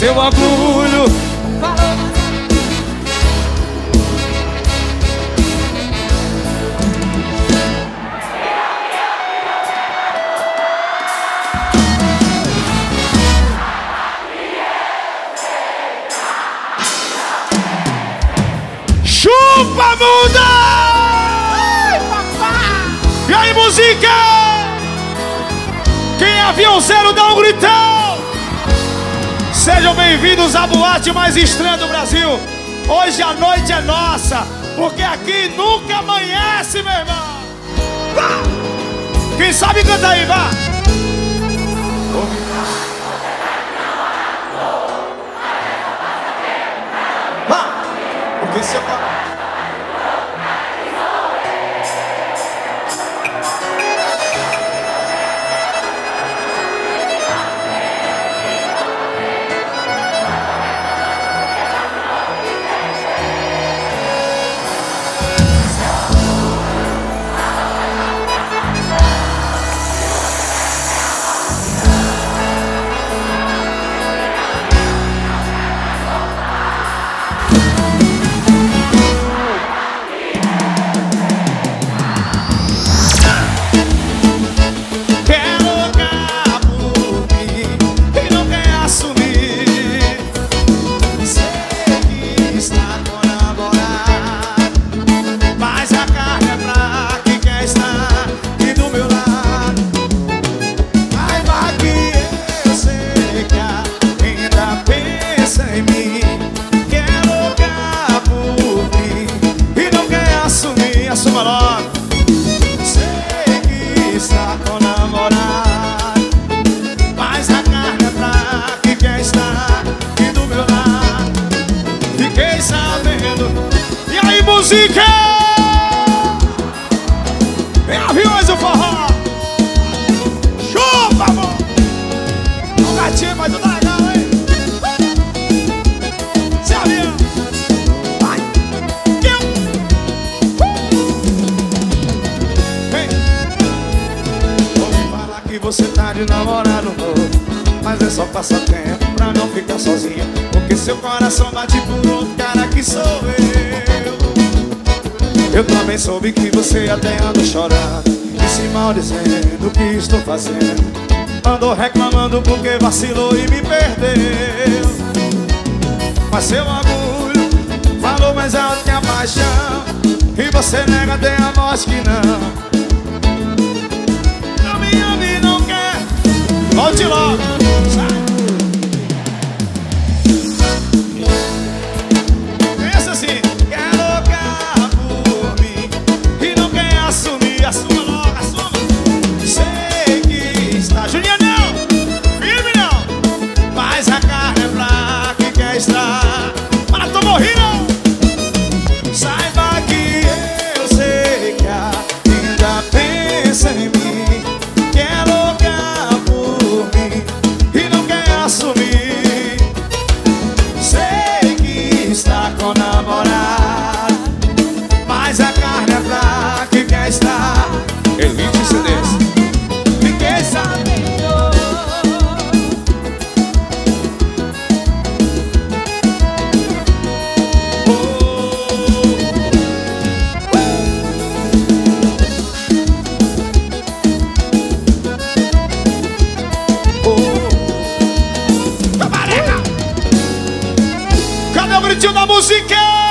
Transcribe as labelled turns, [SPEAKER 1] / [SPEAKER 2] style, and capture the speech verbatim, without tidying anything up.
[SPEAKER 1] seu orgulho. Chupa, muda! E aí, música? Quem é aviãozeiro, dá um gritão! Sejam bem-vindos à boate mais estranha do Brasil. Hoje a noite é nossa, porque aqui nunca amanhece, meu irmão. Vá! Quem sabe canta aí, vá! Vá! Porque se eu... música! Vem aviões o forró! Chupa, amor! O gatinho, mas tudo legal, hein? Se avião! Vai! Vem! Ouvi falar que você tá de namorado novo, mas é só passatempo pra não ficar sozinha, porque seu coração bate por outro cara que sou eu. Eu também soube que você até anda chorando e se maldizendo o que estou fazendo. Andou reclamando porque vacilou e me perdeu. Mas seu orgulho falou mais alto que a paixão, e você nega até a morte que não. Não me ama e não quer. Volte logo, sai. Pensa assim. Assuma logo, assuma. Sei que está Julianão, firme não, mas a carne é fraca e quer estar. Para, tô morrendo. Saiba que eu sei que ainda pensa em mim, que é louca por mim e não quer assumir. Sei que está com namorado, mas a carne é fraca e quer estar. Elite C Ds. Fiquei sabendo. Oh, oh. Camarega! Cadê o gritinho da música?